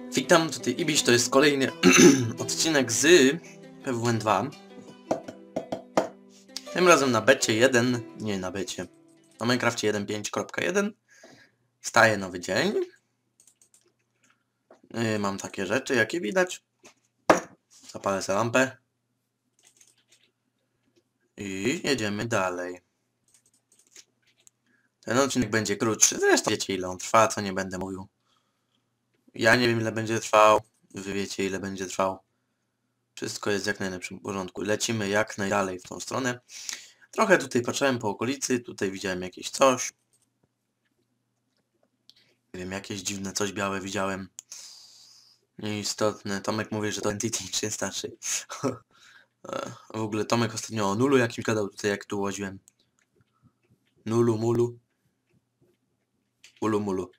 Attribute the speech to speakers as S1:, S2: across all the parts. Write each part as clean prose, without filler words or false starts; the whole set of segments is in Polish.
S1: Witam, tutaj Ibiś, to jest kolejny odcinek z PWN2. Tym razem na becie 1, nie na becie, na Minecrafcie 1.5.1. Wstaje nowy dzień. Mam takie rzeczy, jakie widać. Zapalę sobie lampę. I jedziemy dalej. Ten odcinek będzie krótszy, zresztą wiecie ile on trwa, co nie będę mówił. Ja nie wiem ile będzie trwał, wy wiecie ile będzie trwał. Wszystko jest w jak najlepszym porządku. Lecimy jak najdalej w tą stronę. Trochę tutaj patrzyłem po okolicy, tutaj widziałem jakieś coś. Nie wiem, jakieś dziwne coś białe widziałem. Nieistotne. Tomek mówi, że to Entity 3 starszy. W ogóle Tomek ostatnio o nulu jakimś gadał tutaj, jak tu łodziłem. Nulu, mulu. Ulu, mulu.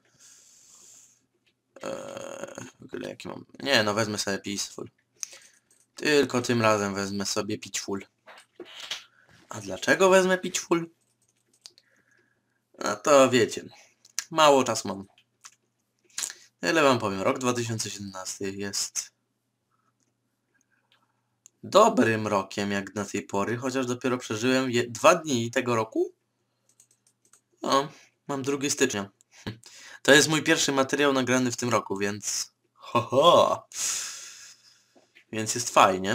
S1: W ogóle jaki mam... Nie, no wezmę sobie Peaceful. Tylko tym razem wezmę sobie Peachful. A dlaczego wezmę Peachful? No to wiecie. Mało czasu mam. Ile wam powiem, rok 2017 jest dobrym rokiem jak na tej pory, chociaż dopiero przeżyłem 2 dni tego roku. No, mam 2 stycznia. To jest mój pierwszy materiał nagrany w tym roku, więc... Ho! Więc jest fajnie.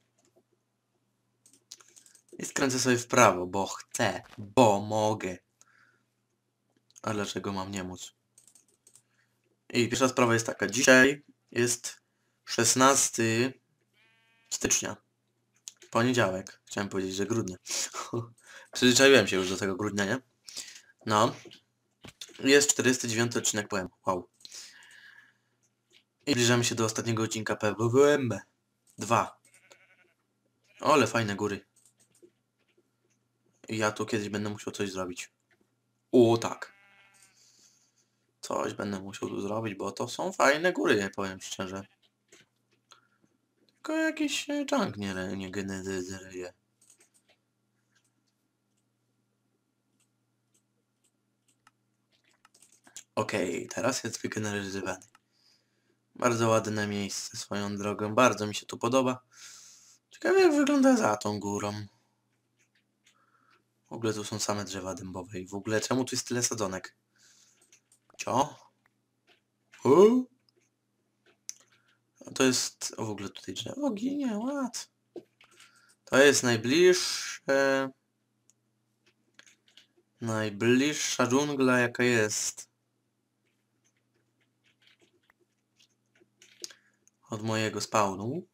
S1: I skręcę sobie w prawo, bo chcę, bo mogę. A dlaczego mam nie móc? I pierwsza sprawa jest taka. Dzisiaj jest 16 stycznia. Poniedziałek. Chciałem powiedzieć, że grudnia. Przyzwyczaiłem się już do tego grudnia, nie? No. Jest 49 odcinek PM. Wow. I zbliżamy się do ostatniego odcinka PWM 2. Ale fajne góry. I ja tu kiedyś będę musiał coś zrobić. O tak. Coś będę musiał tu zrobić, bo to są fajne góry, powiem szczerze. Tylko jakiś junk nie generuje. Okej, teraz jest wygeneryzowany. Bardzo ładne miejsce swoją drogą. Bardzo mi się tu podoba. Ciekawe jak wygląda za tą górą. W ogóle tu są same drzewa dębowe i w ogóle czemu tu jest tyle sadzonek? Cio? To jest... O, w ogóle tutaj drzewo ginie, ład. To jest najbliższe... Najbliższa dżungla jaka jest. Od mojego spawnu.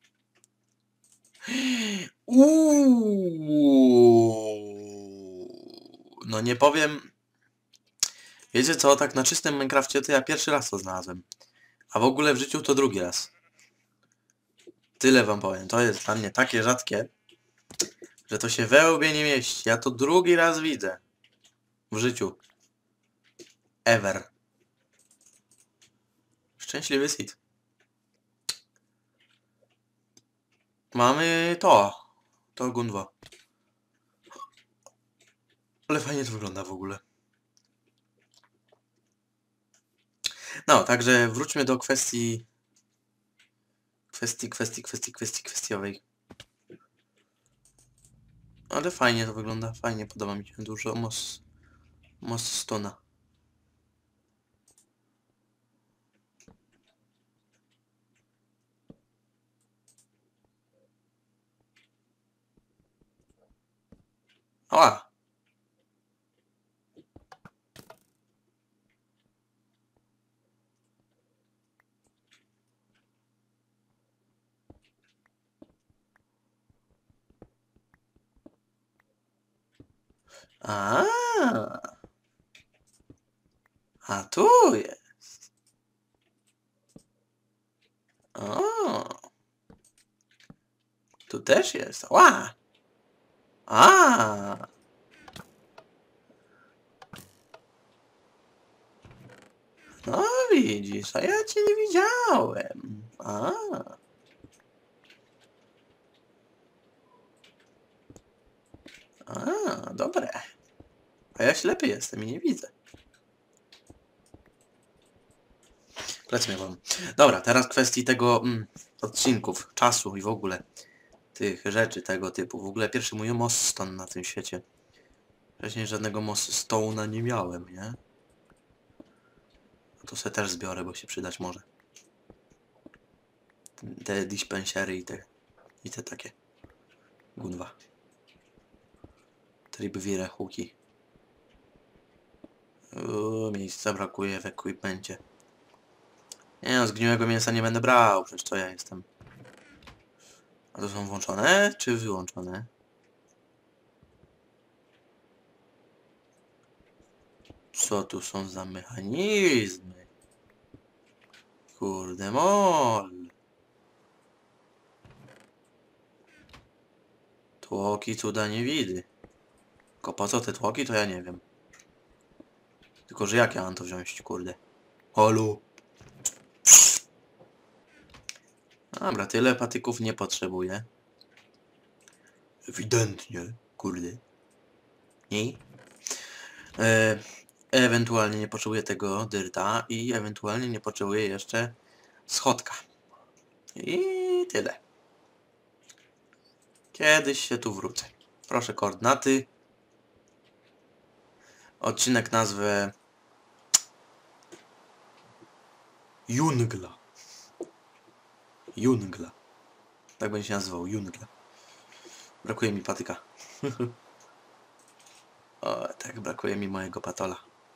S1: No nie powiem... Wiecie co, tak na czystym Minecrafcie to ja pierwszy raz to znalazłem. A w ogóle w życiu to drugi raz. Tyle wam powiem. To jest dla mnie takie rzadkie, że to się we łbie nie mieści. Ja to drugi raz widzę. W życiu. Ever. Szczęśliwy seed. Mamy to. To Gunwo. Ale fajnie to wygląda w ogóle. No, także wróćmy do kwestii kwestiowej. Ale fajnie to wygląda, fajnie, podoba mi się dużo most stona. Ała! A tu jest. O. Tu też jest. Ła! A. No widzisz, a ja cię nie widziałem. A. A, dobre. A ja ślepy jestem i nie widzę. Plecy mnie bolą. Dobra, teraz kwestii tego odcinków, czasu i w ogóle tych rzeczy tego typu. W ogóle pierwszy mój most stone na tym świecie. Wcześniej żadnego most stone'a nie miałem, nie? To se też zbiorę, bo się przydać może. Te dispensery i te takie. Gunwa. Tribwire huki. Miejsca brakuje w equipmencie. Nie no, zgniłego mięsa nie będę brał, przecież to ja jestem. A to są włączone czy wyłączone? Co tu są za mechanizmy? Kurde mol. Tłoki cuda nie widy. Tylko po co te tłoki, to ja nie wiem. Tylko, że jak ja mam to wziąć, kurde? Halo? Dobra, tyle patyków nie potrzebuję. Ewidentnie, kurde. Nie? Ewentualnie nie potrzebuję tego dyrta i ewentualnie nie potrzebuję jeszcze schodka. I tyle. Kiedyś się tu wrócę. Proszę koordynaty. Odcinek nazwę Jungla. Jungla. Tak będzie się nazywał, Jungla. Brakuje mi patyka. O, tak, brakuje mi mojego patola.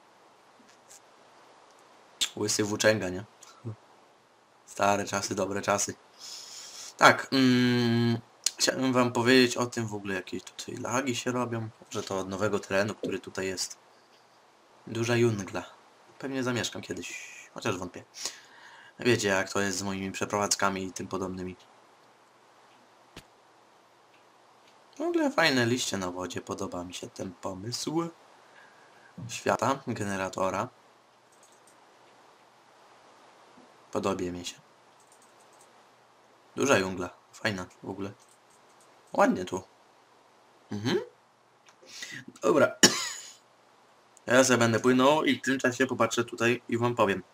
S1: Łysy włóczęga, nie? Stare czasy, dobre czasy. Tak, chciałem wam powiedzieć o tym w ogóle, jakie tutaj lagi się robią. Że to od nowego terenu, który tutaj jest. Duża jungla. Pewnie zamieszkam kiedyś, chociaż wątpię. Wiecie jak to jest z moimi przeprowadzkami i tym podobnymi. W ogóle fajne liście na wodzie, podoba mi się ten pomysł. Świata, generatora. Podobie mi się. Duża jungla, fajna w ogóle. Ładnie tu. Dobra. Ja sobie będę płynął i w tym czasie popatrzę tutaj i wam powiem.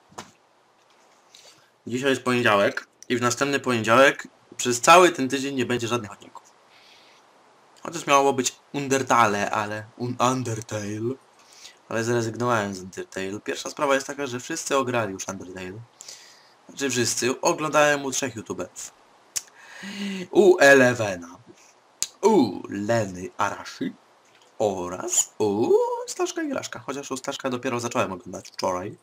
S1: Dzisiaj jest poniedziałek i w następny poniedziałek przez cały ten tydzień nie będzie żadnych odcinków. Chociaż miało być Undertale, ale zrezygnowałem z Undertale. Pierwsza sprawa jest taka, że wszyscy ograli już Undertale. Znaczy wszyscy. Oglądałem u 3 youtuberów. U Elevena. U Leny Arashi. Oraz u Staszka i Raszka. Chociaż u Staszka dopiero zacząłem oglądać wczoraj.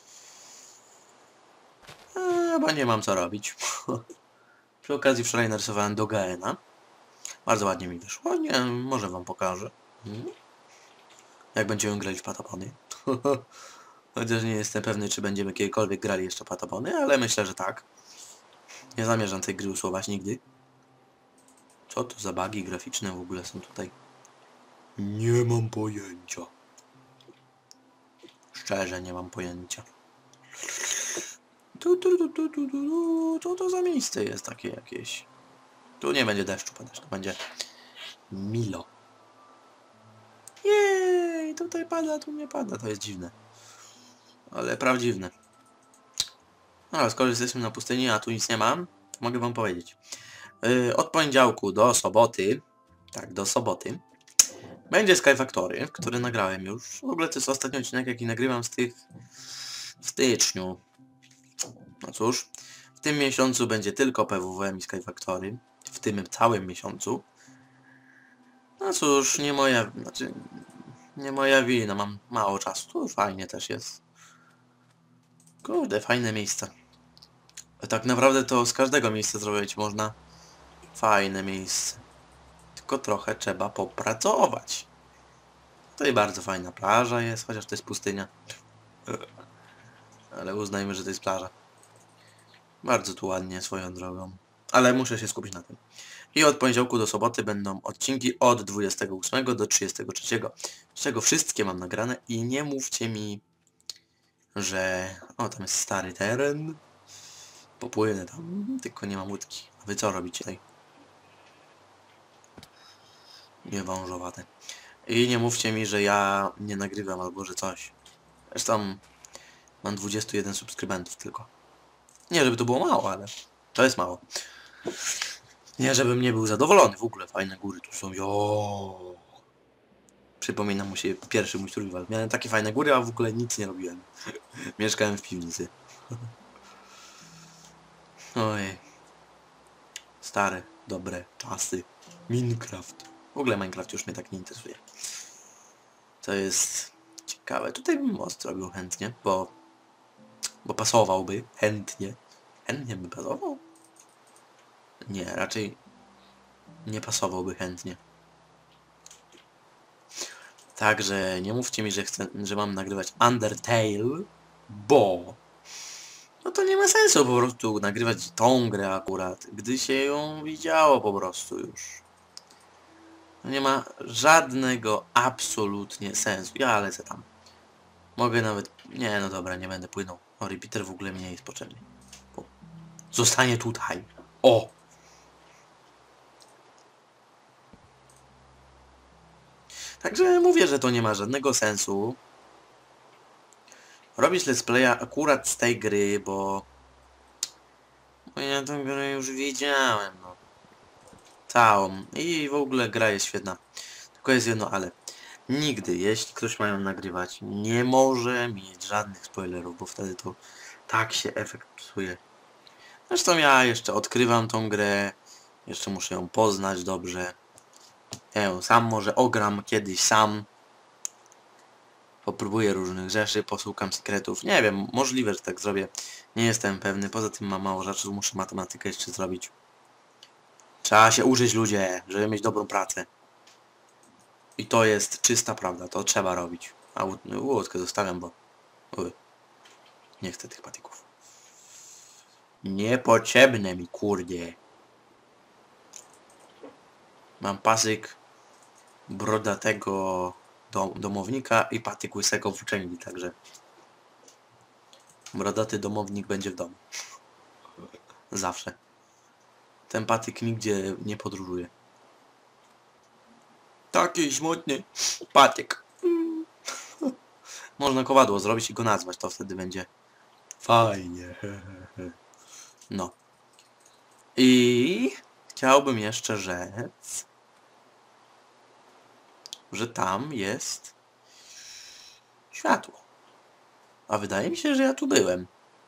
S1: Bo nie mam co robić. Przy okazji wczoraj narysowałem Dogaena. Bardzo ładnie mi wyszło. Nie, może wam pokażę. Jak będziemy grali w Patapony. Chociaż nie jestem pewny, czy będziemy kiedykolwiek grali jeszcze Patapony, ale myślę, że tak. Nie zamierzam tej gry usuwać nigdy. Co to za bugi graficzne w ogóle są tutaj? Nie mam pojęcia. Szczerze nie mam pojęcia. Co to za miejsce jest takie jakieś? Tu nie będzie deszczu padać, to będzie Milo. Jej, tutaj pada, tu nie pada, to jest dziwne. Ale prawdziwne. No ale skoro jesteśmy na pustyni, a tu nic nie mam, to mogę wam powiedzieć. Od poniedziałku do soboty, tak, do soboty, będzie Sky Factory, który nagrałem już. W ogóle to jest ostatni odcinek, jaki nagrywam z tych w styczniu. No cóż, w tym miesiącu będzie tylko PWWM i Sky Factory. W tym całym miesiącu. No cóż, nie moja wina, mam mało czasu. Tu fajnie też jest. Kurde, fajne miejsce. Tak naprawdę to z każdego miejsca zrobić można fajne miejsce. Tylko trochę trzeba popracować. Tutaj bardzo fajna plaża jest, chociaż to jest pustynia. Ale uznajmy, że to jest plaża. Bardzo tu ładnie swoją drogą. Ale muszę się skupić na tym. I od poniedziałku do soboty będą odcinki od 28 do 33. Z czego wszystkie mam nagrane i nie mówcie mi, że... O, tam jest stary teren. Popłynę tam, tylko nie mam łódki. A wy co robicie tutaj? Nie wążowate. I nie mówcie mi, że ja nie nagrywam albo że coś. Zresztą Mam 21 subskrybentów tylko. Nie, żeby to było mało, ale to jest mało. Nie, żebym nie był zadowolony. W ogóle fajne góry tu są. Jo. Przypomina mu się pierwszy mój survival. Miałem takie fajne góry, a w ogóle nic nie robiłem. Mieszkałem w piwnicy. Ojej. Stare, dobre czasy. Minecraft. W ogóle Minecraft już mnie tak nie interesuje. To jest ciekawe. Tutaj bym most robił chętnie, bo pasowałby. Chętnie. Chętnie by pasował? Nie, raczej nie pasowałby chętnie. Także nie mówcie mi, że mam nagrywać Undertale, bo no to nie ma sensu po prostu nagrywać tą grę akurat, gdy się ją widziało po prostu już. No nie ma żadnego absolutnie sensu. Ja lecę tam. Mogę nawet... Nie, no dobra, nie będę płynął. O, repeater w ogóle mi nie jest potrzebny. Zostanie tutaj. O! Także mówię, że to nie ma żadnego sensu robić let's playa akurat z tej gry, bo ja tę grę już widziałem, no. Całą. I w ogóle gra jest świetna. Tylko jest jedno ale. Nigdy, jeśli ktoś ma ją nagrywać, nie może mieć żadnych spoilerów, bo wtedy to tak się efekt psuje. Zresztą ja jeszcze odkrywam tą grę, jeszcze muszę ją poznać dobrze. Ja ją sam może ogram kiedyś sam. Popróbuję różnych rzeczy, posłukam sekretów. Nie wiem, możliwe, że tak zrobię. Nie jestem pewny, poza tym mam mało rzeczy, muszę matematykę jeszcze zrobić. Trzeba się użyć, ludzie, żeby mieć dobrą pracę. I to jest czysta prawda, to trzeba robić. A łódkę zostawiam, bo... nie chcę tych patyków. Niepotrzebne mi, kurde. Mam pasyk brodatego domownika i patyk łysego włóczęgi, także... brodaty domownik będzie w domu. Zawsze. Ten patyk nigdzie nie podróżuje. Taki smutny patyk. Można kowadło zrobić i go nazwać, to wtedy będzie fajnie. No. I chciałbym jeszcze rzec, że tam jest światło. A wydaje mi się, że ja tu byłem.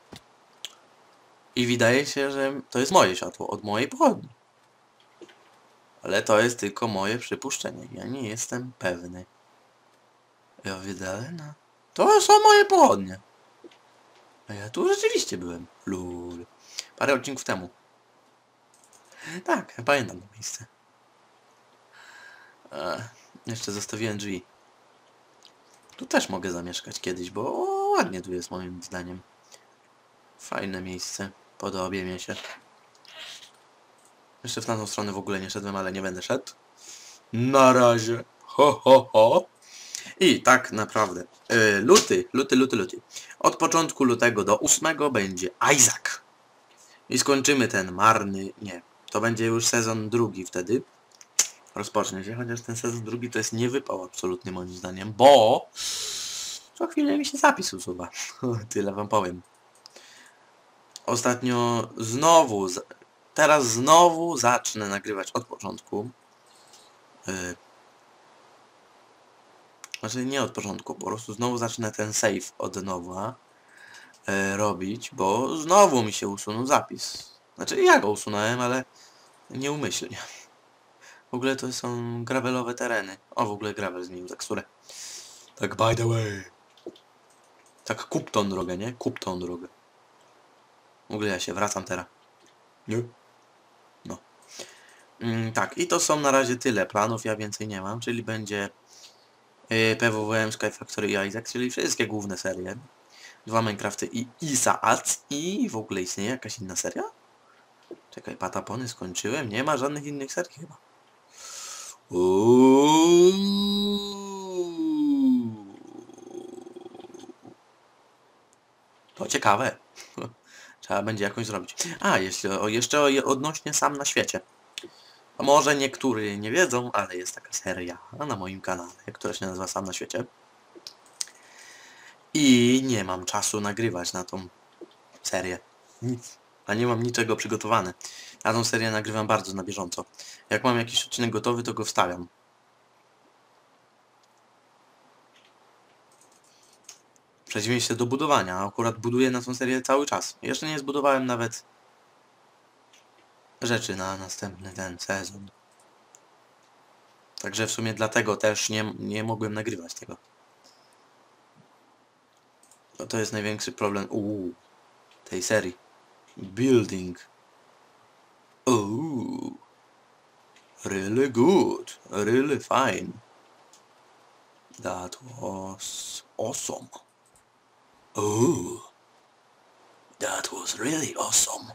S1: I wydaje się, że to jest moje światło od mojej pochodni. Ale to jest tylko moje przypuszczenie. Ja nie jestem pewny. Ja wydaje na... To są moje pochodnie. A ja tu rzeczywiście byłem. Lul. Parę odcinków temu. Tak, pamiętam to miejsce. Jeszcze zostawiłem drzwi. Tu też mogę zamieszkać kiedyś, bo ładnie tu jest moim zdaniem. Fajne miejsce. Podobie mi się. Jeszcze w tamtą stronę w ogóle nie szedłem, ale nie będę szedł. Na razie. Ho, ho, ho. I tak naprawdę. Luty. Od początku lutego do 8 będzie Isaac. I skończymy ten marny... Nie. To będzie już sezon drugi wtedy. Rozpocznie się, chociaż ten sezon drugi to jest niewypał absolutnie moim zdaniem, bo co chwilę mi się zapis usuwa. Tyle wam powiem. Ostatnio znowu, teraz znowu zacznę nagrywać od początku. Znaczy nie od początku, po prostu znowu zacznę ten save od nowa robić, bo znowu mi się usunął zapis. Znaczy ja go usunąłem, ale nieumyślnie. W ogóle to są gravelowe tereny. O, w ogóle gravel zmienił teksturę. Tak by the way. Tak kup tą drogę, nie? Kup tą drogę. W ogóle ja się wracam teraz. Nie? No. Tak, i to są na razie tyle planów, ja więcej nie mam, czyli będzie PWWM, Sky Factory i Isaac, czyli wszystkie główne serie. 2 Minecrafty i Isaac i w ogóle istnieje jakaś inna seria? Czekaj, Patapony skończyłem, nie ma żadnych innych serii chyba. To ciekawe. Trzeba będzie jakoś zrobić. A, jeszcze odnośnie Sam na świecie. Może niektórzy nie wiedzą, ale jest taka seria na moim kanale, która się nazywa Sam na świecie. I nie mam czasu nagrywać na tą serię. Nic. A nie mam niczego przygotowane. Na tą serię nagrywam bardzo na bieżąco. Jak mam jakiś odcinek gotowy, to go wstawiam. W przeciwieństwie do budowania. Akurat buduję na tą serię cały czas. Jeszcze nie zbudowałem nawet rzeczy na następny ten sezon. Także w sumie dlatego też nie mogłem nagrywać tego. No to jest największy problem tej serii. Building. Really good. Really fine. That was awesome. That was really awesome.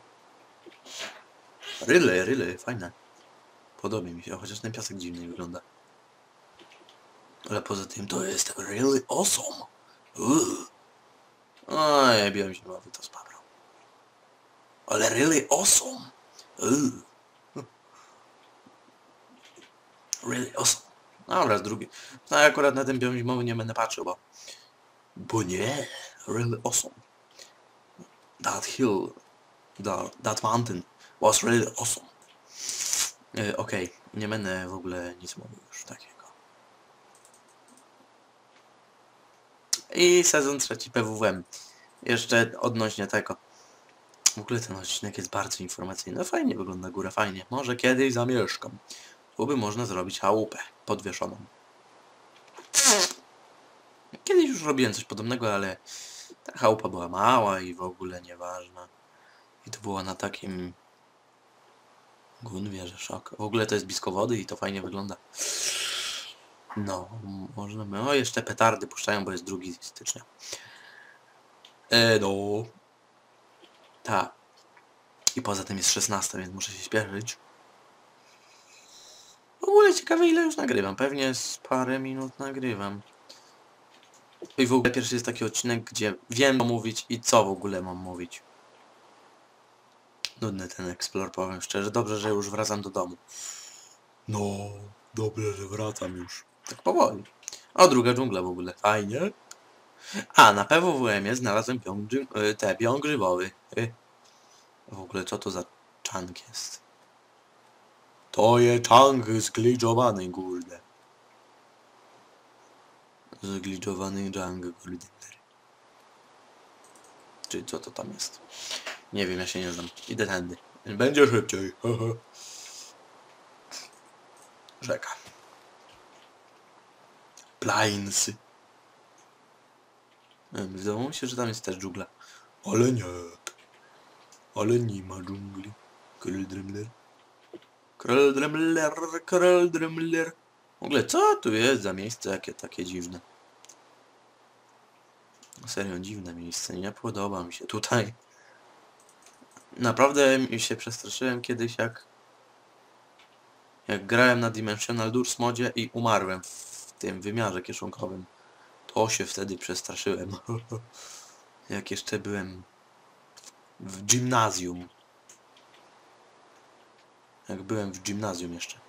S1: Really fajne. Podoba mi się, chociaż ten piasek dziwnie wygląda. Ale poza tym to jest really awesome. Oj, biłem się mowy, to spabrał. Ale really awesome. Really awesome. Dobra, drugi. No akurat na ten biom zimowy nie będę patrzył, bo nie. Really awesome. That hill, that mountain was really awesome. Okej, nie będę w ogóle nic mówił już takiego. I sezon 3 PWM. Jeszcze odnośnie tego. W ogóle ten odcinek jest bardzo informacyjny. Fajnie wygląda góra, fajnie. Może kiedyś zamieszkam. Tu by można zrobić chałupę podwieszoną. Kiedyś już robiłem coś podobnego, ale ta chałupa była mała i w ogóle nieważna. I to było na takim... Gunwie, że szok. W ogóle to jest blisko wody i to fajnie wygląda. No, można... O, jeszcze petardy puszczają, bo jest 2 stycznia. No. Tak. I poza tym jest 16, więc muszę się śpieszyć. W ogóle ciekawe, ile już nagrywam. Pewnie z parę minut nagrywam. I w ogóle pierwszy jest taki odcinek, gdzie wiem co mówić i co w ogóle mam mówić. Nudny ten Explore, powiem szczerze. Dobrze, że już wracam do domu. No, dobrze, że wracam już. Tak powoli. O, druga dżungla w ogóle. Fajnie. A, na PWM-ie znalazłem pion grzybowy. W ogóle co to za chunk jest? To jest chunk zgliczowany, kurde. Zgliczowany junk, kurde. Czy co to tam jest? Nie wiem, ja się nie znam. Idę tędy. Będzie szybciej. Rzeka. Plainsy. Wydawało mi się, że tam jest też dżungla. Ale nie. Ale nie ma dżungli. Kruldremler. Kruldremler, Kruldremler. W ogóle co tu jest za miejsce jakie takie dziwne? Serio dziwne miejsce, nie podoba mi się tutaj. Naprawdę mi się przestraszyłem kiedyś jak grałem na Dimensional Doors modzie i umarłem w tym wymiarze kieszonkowym. To się wtedy przestraszyłem. Jak jeszcze byłem w gimnazjum. Jak byłem w gimnazjum jeszcze.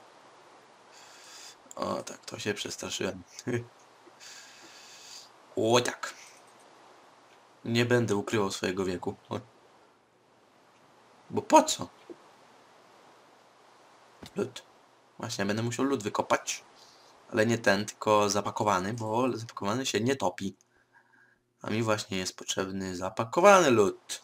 S1: O tak, to się przestraszyłem. O tak. Nie będę ukrywał swojego wieku. Bo po co? Lód. Właśnie, będę musiał lód wykopać. Ale nie ten, tylko zapakowany, bo zapakowany się nie topi. A mi właśnie jest potrzebny zapakowany lód.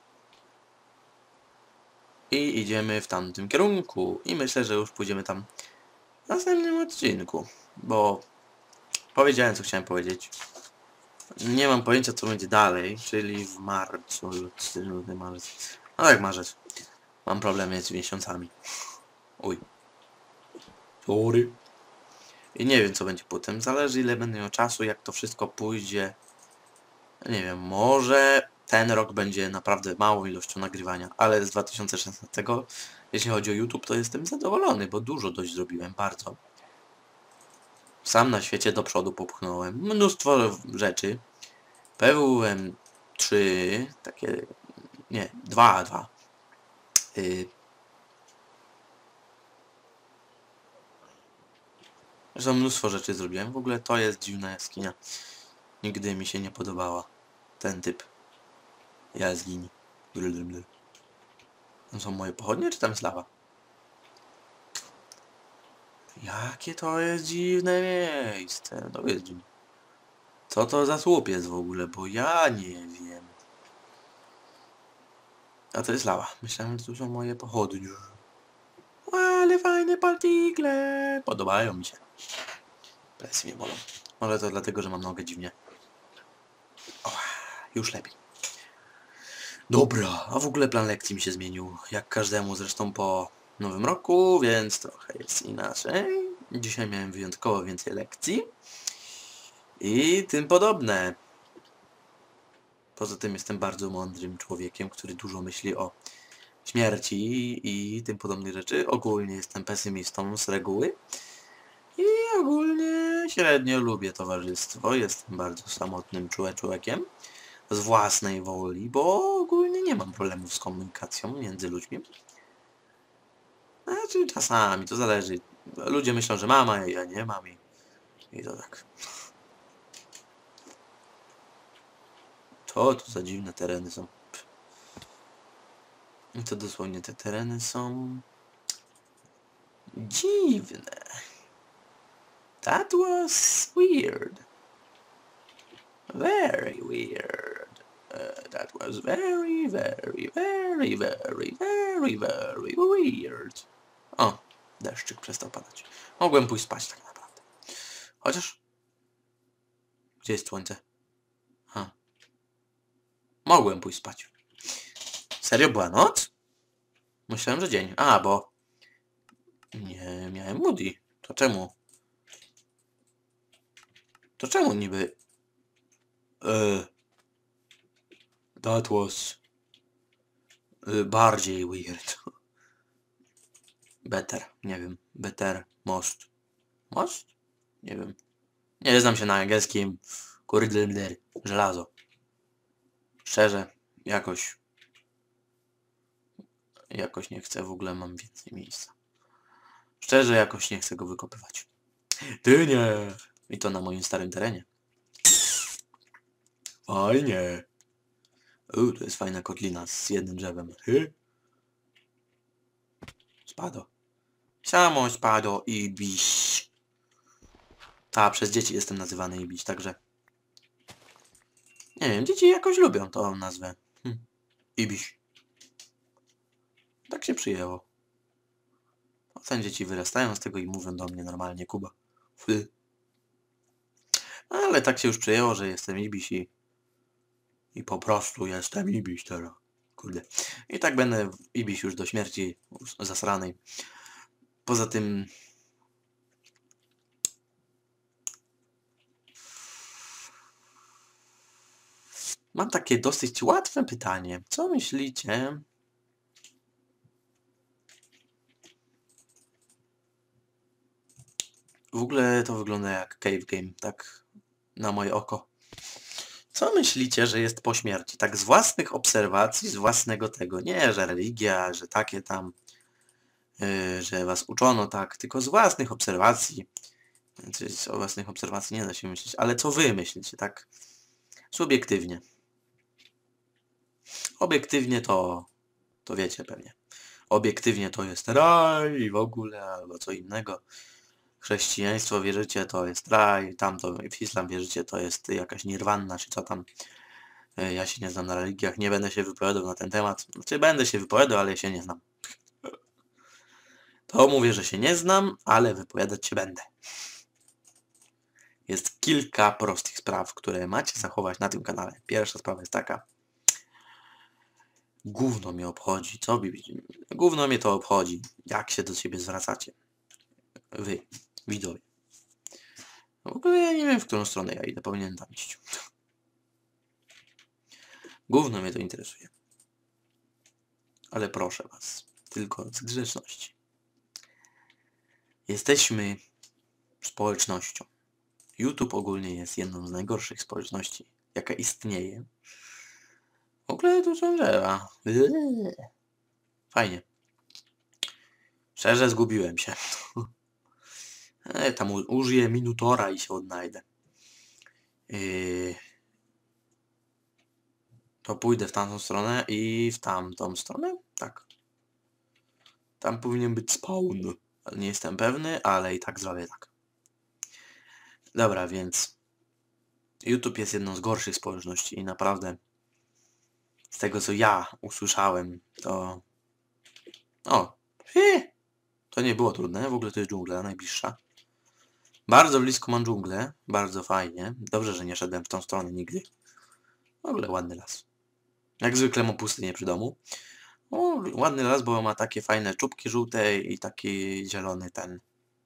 S1: I idziemy w tamtym kierunku. I myślę, że już pójdziemy tam w następnym odcinku. Bo powiedziałem, co chciałem powiedzieć. Nie mam pojęcia, co będzie dalej, czyli w marcu, luty, marzec. No tak, marzec. Mam problemy z miesiącami. Uj. Sorry. I nie wiem, co będzie potem. Zależy, ile będę miał czasu, jak to wszystko pójdzie. Nie wiem, może ten rok będzie naprawdę małą ilością nagrywania, ale z 2016, jeśli chodzi o YouTube, to jestem zadowolony, bo dużo dość zrobiłem, bardzo. Sam na świecie do przodu popchnąłem mnóstwo rzeczy. PWM 3, takie... nie, 2. Zresztą mnóstwo rzeczy zrobiłem. W ogóle to jest dziwna jaskinia. Nigdy mi się nie podobała ten typ jaskini. Tam są moje pochodnie, czy tam jest lawa? Jakie to jest dziwne miejsce. To jest dziwne. Co to za słup jest w ogóle, bo ja nie wiem. A to jest lawa. Myślałem, że tu są moje pochodnie. Ale fajne partikle. Podobają mi się. Plecy mnie bolą. Może to dlatego, że mam nogę dziwnie. O, już lepiej. Dobra, a w ogóle plan lekcji mi się zmienił. Jak każdemu zresztą po nowym roku, więc trochę jest inaczej. Dzisiaj miałem wyjątkowo więcej lekcji. I tym podobne. Poza tym jestem bardzo mądrym człowiekiem, który dużo myśli o śmierci i tym podobnych rzeczy. Ogólnie jestem pesymistą z reguły. I ogólnie średnio lubię towarzystwo. Jestem bardzo samotnym człowiekiem. Z własnej woli, bo ogólnie nie mam problemów z komunikacją między ludźmi. Znaczy czasami, to zależy. Ludzie myślą, że mam, a ja nie mam i to tak. To tu za dziwne tereny są. I to dosłownie te tereny są dziwne. That was weird. Very weird. That was very, very, very, very, very, very weird. O, deszczyk przestał padać. Mogłem pójść spać tak naprawdę. Chociaż... Gdzie jest słońce? Ha. Mogłem pójść spać. Serio była noc? Myślałem, że dzień. A, bo... Nie miałem Moody. To czemu? To czemu niby... That was... bardziej weird. Better. Nie wiem. Better. Most. Most? Nie wiem. Nie znam się na angielskim. Kurde, żelazo. Szczerze, jakoś nie chcę, w ogóle mam więcej miejsca. Szczerze, jakoś nie chcę go wykopywać. Ty nie! I to na moim starym terenie. Fajnie. To jest fajna kotlina z jednym drzewem. Spado. Samo spado i biś. Ta, przez dzieci jestem nazywany Ibiś, także... Nie wiem, dzieci jakoś lubią tą nazwę. Ibiś. Tak się przyjęło. Potem dzieci wyrastają z tego i mówią do mnie normalnie Kuba. Ale tak się już przyjęło, że jestem Ibiś i po prostu jestem Ibiś teraz. Kurde. I tak będę Ibiś już do śmierci zasranej. Poza tym... Mam takie dosyć łatwe pytanie. Co myślicie? W ogóle to wygląda jak cave game, tak na moje oko. Co myślicie, że jest po śmierci? Tak z własnych obserwacji, z własnego tego. Nie, że religia, że takie tam, że was uczono tak, tylko z własnych obserwacji. Znaczy, o własnych obserwacji nie da się myśleć, ale co wy myślicie, tak subiektywnie? Obiektywnie to wiecie pewnie. Obiektywnie to jest raj i w ogóle, albo co innego. Chrześcijaństwo wierzycie, to jest raj, tamto w islam wierzycie, to jest jakaś nirwanna, czy co tam. Ja się nie znam na religiach, nie będę się wypowiadał na ten temat. Znaczy będę się wypowiadał, ale się nie znam. To mówię, że się nie znam, ale wypowiadać się będę. Jest kilka prostych spraw, które macie zachować na tym kanale. Pierwsza sprawa jest taka. Gówno mnie obchodzi, co? Gówno mnie to obchodzi, jak się do siebie zwracacie. Wy, widzowie. W ogóle ja nie wiem, w którą stronę ja idę, powinienem tam iść. Gówno mnie to interesuje. Ale proszę was, tylko z grzeczności. Jesteśmy społecznością. YouTube ogólnie jest jedną z najgorszych społeczności, jaka istnieje. W ogóle tu są drzewa. Fajnie. Szczerze zgubiłem się. Tam użyję minutora i się odnajdę. Yy, to pójdę w tamtą stronę i w tamtą stronę? Tak. Tam powinien być spawn. Ale nie jestem pewny, ale i tak zrobię tak. Dobra, więc YouTube jest jedną z gorszych społeczności i naprawdę z tego co ja usłyszałem, to... O! To nie było trudne, w ogóle to jest dżungla najbliższa. Bardzo blisko mam dżunglę, bardzo fajnie. Dobrze, że nie szedłem w tą stronę nigdy. W ogóle ładny las. Jak zwykle mam pustynię przy domu. O, ładny las, bo ma takie fajne czubki żółte i taki zielony ten.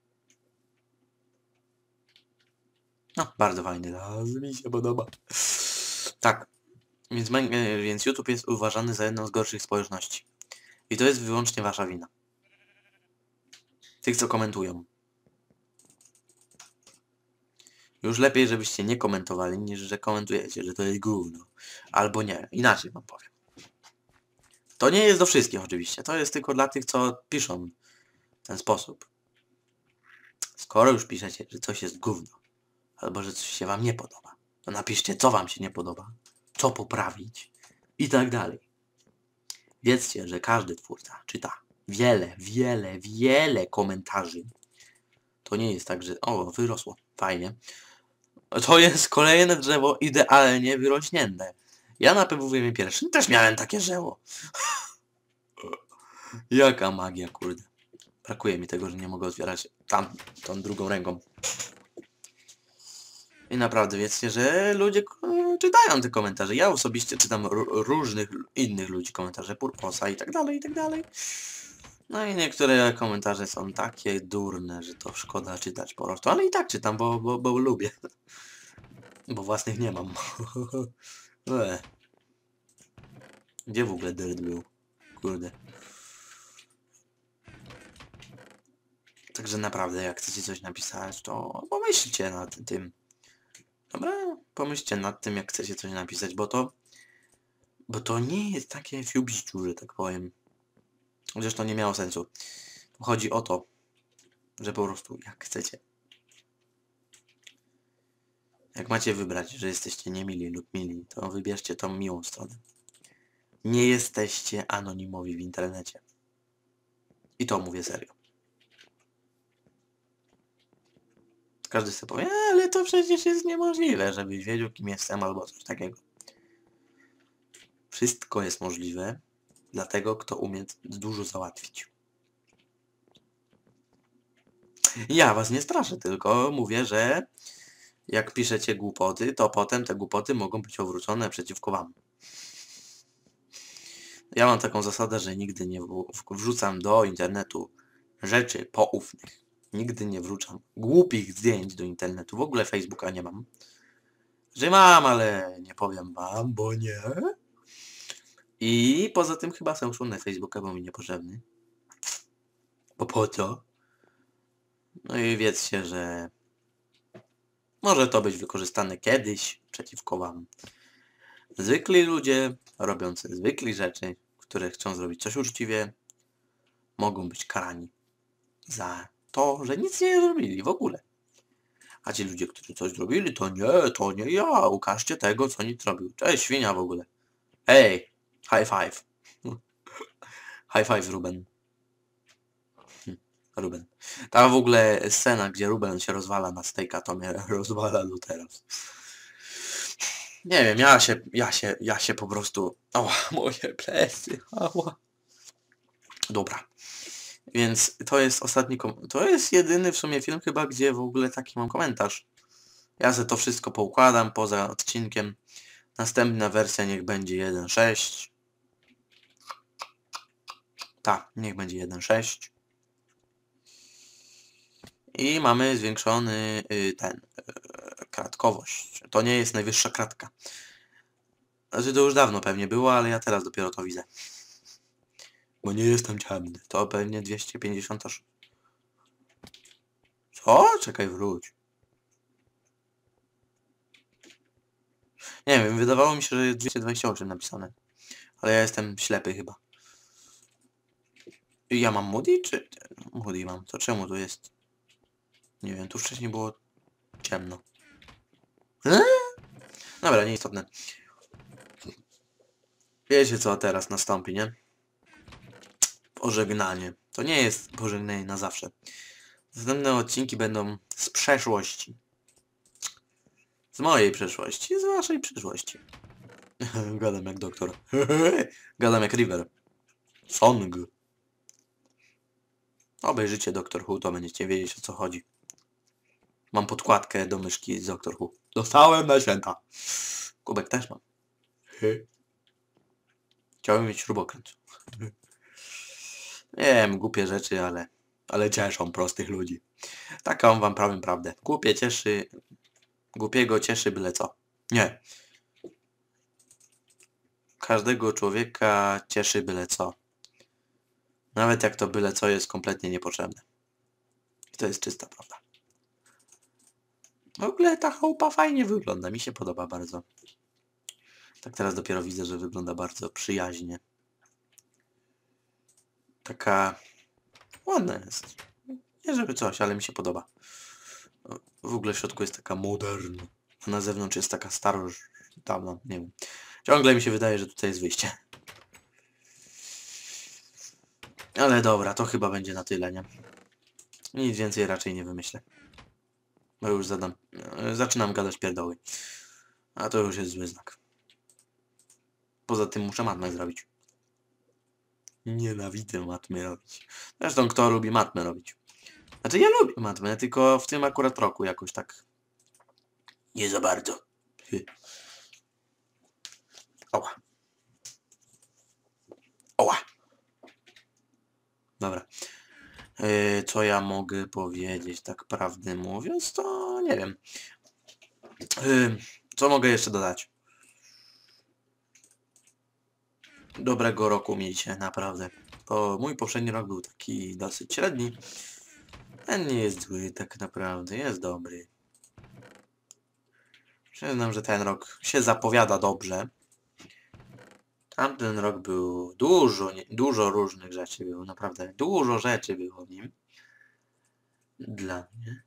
S1: No, bardzo fajny las, mi się podoba. Tak, więc YouTube jest uważany za jedną z gorszych społeczności. I to jest wyłącznie wasza wina. Tych, co komentują. Już lepiej, żebyście nie komentowali, niż że komentujecie, że to jest gówno. Albo nie, inaczej wam powiem. To nie jest do wszystkich oczywiście, to jest tylko dla tych, co piszą w ten sposób. Skoro już piszecie, że coś jest gówno, albo że coś się wam nie podoba, to napiszcie, co wam się nie podoba, co poprawić i tak dalej. Wiedzcie, że każdy twórca czyta wiele komentarzy. To nie jest tak, że o, wyrosło, fajnie. To jest kolejne drzewo idealnie wyrośnięte. Ja na PWM pierwszym też miałem takie drzewo. Jaka magia, kurde. Brakuje mi tego, że nie mogę otwierać tą drugą ręką. I naprawdę wiedzcie, że ludzie czytają te komentarze. Ja osobiście czytam różnych innych ludzi komentarze, Purposa i tak dalej, i tak dalej. No i niektóre komentarze są takie durne, że to szkoda czytać po prostu. Ale i tak czytam, bo lubię. Bo własnych nie mam. Gdzie w ogóle Dirt był? Kurde. Także naprawdę, jak chcecie coś napisać, to pomyślcie nad tym. Dobra? Pomyślcie nad tym, jak chcecie coś napisać, bo to nie jest takie fiubściu, że tak powiem. Zresztą nie miało sensu. Chodzi o to, że po prostu jak chcecie. Jak macie wybrać, że jesteście niemili lub mili, to wybierzcie tą miłą stronę. Nie jesteście anonimowi w internecie. I to mówię serio. Każdy sobie powie, ale to przecież jest niemożliwe, żebyś wiedział, kim jestem albo coś takiego. Wszystko jest możliwe dla tego, kto umie dużo załatwić. Ja was nie straszę, tylko mówię, że jak piszecie głupoty, to potem te głupoty mogą być obrócone przeciwko wam. Ja mam taką zasadę, że nigdy nie wrzucam do internetu rzeczy poufnych. Nigdy nie wrzucam głupich zdjęć do internetu. W ogóle Facebooka nie mam. Że mam, ale nie powiem wam, bo nie. I poza tym chyba sam usunę Facebooka, bo mi niepotrzebny. Bo po co? No i wiedzcie, że może to być wykorzystane kiedyś przeciwko wam. Zwykli ludzie, robiący zwykli rzeczy, które chcą zrobić coś uczciwie, mogą być karani za to, że nic nie zrobili w ogóle. A ci ludzie, którzy coś zrobili, to nie ja. Ukażcie tego, co nic zrobił. Cześć, świnia w ogóle. Ej, high five. High five, Ruben. Ruben. Ta w ogóle scena, gdzie Ruben się rozwala na stejka, to mnie rozwala do teraz. Nie wiem, ja się po prostu... Ała, moje plecy, ała. Dobra. Więc to jest ostatni to jest jedyny w sumie film chyba, gdzie w ogóle taki mam komentarz. Ja sobie to wszystko poukładam poza odcinkiem. Następna wersja niech będzie 1.6. Tak, niech będzie 1.6. I mamy zwiększony kratkowość. To nie jest najwyższa kratka. Znaczy to już dawno pewnie było, ale ja teraz dopiero to widzę. Bo nie jestem ciemny. To pewnie 250 aż. Co? Czekaj, wróć. Nie wiem, wydawało mi się, że jest 228 napisane. Ale ja jestem ślepy chyba. Ja mam Moody, czy... Moody mam. To czemu tu jest? Nie wiem, tu wcześniej było ciemno. Dobra, nieistotne. Wiecie co teraz nastąpi, nie? Pożegnanie. To nie jest pożegnanie na zawsze. Następne odcinki będą z przeszłości. Z mojej przeszłości, z waszej przyszłości. Gadam jak doktor. Gadam jak River. Song. Obejrzyjcie Doctor Who, to będziecie wiedzieć, o co chodzi. Mam podkładkę do myszki z Doctor Who. Dostałem na święta. Kubek też mam. Chciałem mieć śrubokręt. Nie wiem, głupie rzeczy, ale cieszą prostych ludzi. Taką wam powiem prawdę. Głupie cieszy... Głupiego cieszy byle co. Nie. Każdego człowieka cieszy byle co. Nawet jak to byle co jest kompletnie niepotrzebne. I to jest czysta prawda. W ogóle ta chałupa fajnie wygląda. Mi się podoba bardzo. Tak teraz dopiero widzę, że wygląda bardzo przyjaźnie. Taka... ładna jest. Nie żeby coś, ale mi się podoba. W ogóle w środku jest taka moderna. A na zewnątrz jest taka dawna, nie wiem. Ciągle mi się wydaje, że tutaj jest wyjście. Ale dobra, to chyba będzie na tyle, nie? Nic więcej raczej nie wymyślę. Bo już zaczynam gadać pierdoły. A to już jest zły znak. Poza tym muszę matmę zrobić. Nienawidzę matmy robić. Zresztą kto lubi matmę robić? Znaczy ja lubię matmę, tylko w tym akurat roku jakoś tak... nie za bardzo. Oła. Oła. Dobra. Co ja mogę powiedzieć, tak prawdę mówiąc, to nie wiem. Co mogę jeszcze dodać? Dobrego roku miejcie, naprawdę. Bo mój poprzedni rok był taki dosyć średni. Ten nie jest zły, tak naprawdę, jest dobry. Przyznam, że ten rok się zapowiada dobrze. Tamten rok był dużo różnych rzeczy było, naprawdę. Dużo rzeczy było w nim. Dla mnie.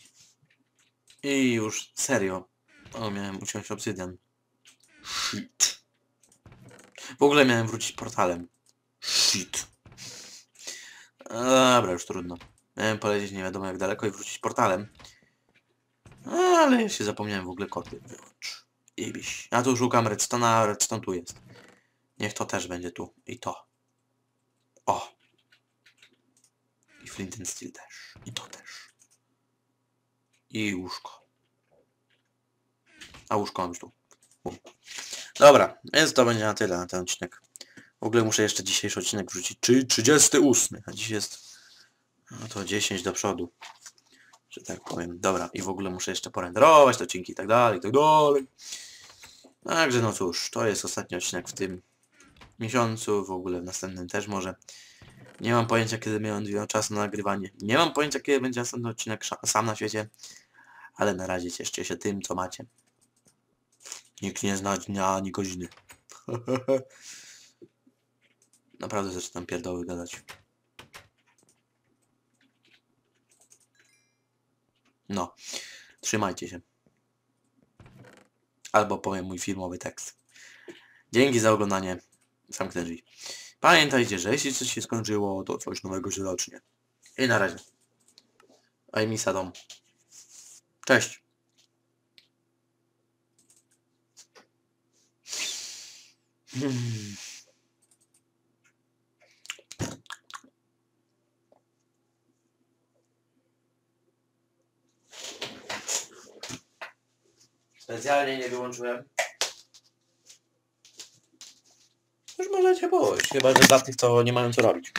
S1: I już serio. O, miałem uciąć obsydian. Shit. W ogóle miałem wrócić portalem. Shit. Dobra, już trudno. Miałem polecieć nie wiadomo jak daleko i wrócić portalem. Ale ja się zapomniałem w ogóle koty wyłącz. Ibiś. Ja tu szukam redstone'a, a redstone tu jest. Niech to też będzie tu. I to. O. I flint and steel też. I to też. I łóżko. A łóżko mam już tu. Dobra, więc to będzie na tyle na ten odcinek. W ogóle muszę jeszcze dzisiejszy odcinek wrzucić. Czyli 38. A dziś jest... no to 10 do przodu. Że tak powiem. Dobra, i w ogóle muszę jeszcze porenderować te odcinki i tak dalej, i tak dalej. Także no cóż, to jest ostatni odcinek w tym miesiącu, w ogóle w następnym też może. Nie mam pojęcia, kiedy miałem czas na nagrywanie. Nie mam pojęcia, kiedy będzie następny odcinek sam na świecie. Ale na razie cieszcie się tym, co macie. Nikt nie zna dnia ani godziny. Naprawdę zaczynam pierdoły gadać. No, trzymajcie się. Albo powiem mój filmowy tekst. Dzięki za oglądanie. Zamknę drzwi. Pamiętajcie, że jeśli coś się skończyło, to coś nowego się zacznie. I na razie. Ajmisa dom. Cześć. Specjalnie nie wyłączyłem. Już możecie pójść, chyba że dla tych, co nie mają co robić.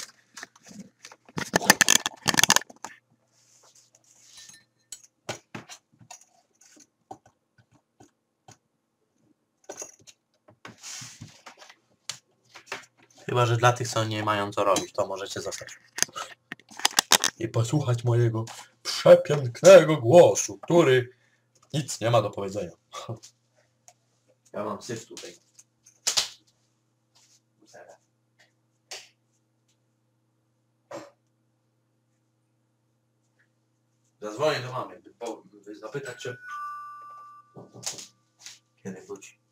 S1: Chyba że dla tych, co nie mają co robić, to możecie zostać. I posłuchać mojego przepięknego głosu, który nic nie ma do powiedzenia. Ja mam syf tutaj. Zadzwonię do mamy, by zapytać, czy... Kiedy wróci?